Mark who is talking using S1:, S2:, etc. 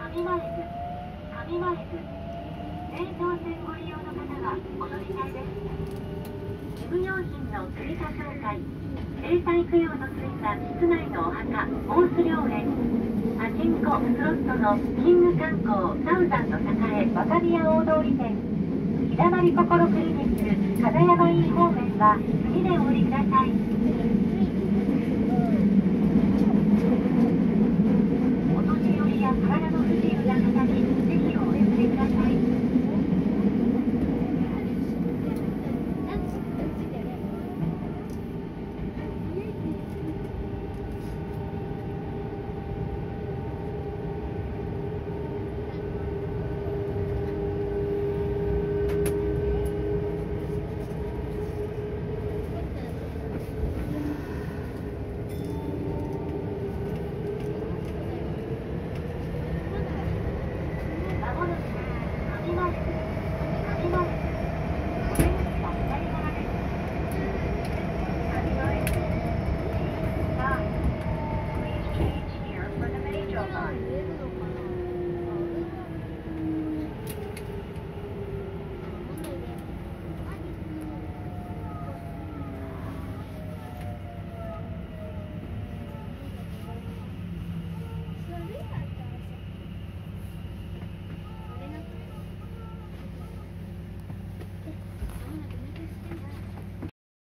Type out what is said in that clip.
S1: 上前津、上前津、名東線ご利用の方はお乗り換えです。事務用品の追加紹介、永代供養のついた室内のお墓、大須良園、パチンコ、スロットのキング観光、サウザンド栄、若宮大通り店、日だまり心クリニック、風山院方面は次でお降りください。